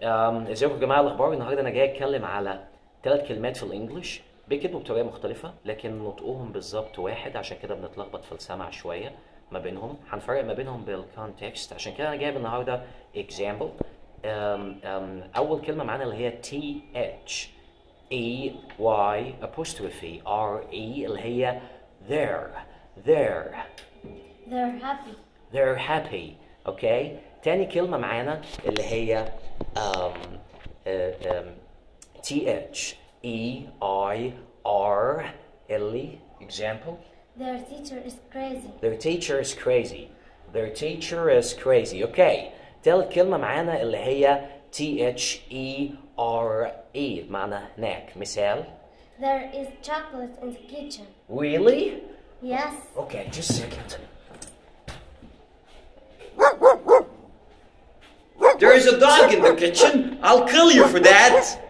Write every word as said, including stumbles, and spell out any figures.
أم، ازيكم يا جماعه الاخبار. النهارده انا جاي اتكلم على ثلاث كلمات في الانجليش بيكتبوا بطريقه مختلفه لكن نطقهم بالظبط واحد، عشان كده بنتلخبط في السمع شويه ما بينهم. هنفرق ما بينهم بالكونتكست، عشان كده انا جايب النهارده example. أم، أم، اول كلمه معانا اللي هي تي اتش E Y apostrophe R E اللي هي there there They're happy. they're happy. اوكي، تاني كلمة معانا اللي هي um, uh, um, T H E I R اللي example. Their teacher is crazy. Their teacher is crazy. Their teacher is crazy. اوكي، تالت كلمة معانا اللي هي T H E R E بمعنى هناك. مثال. There is chocolate in the kitchen. Really? Yes. Okay, just a second. There is a dog in the kitchen. I'll kill you for that.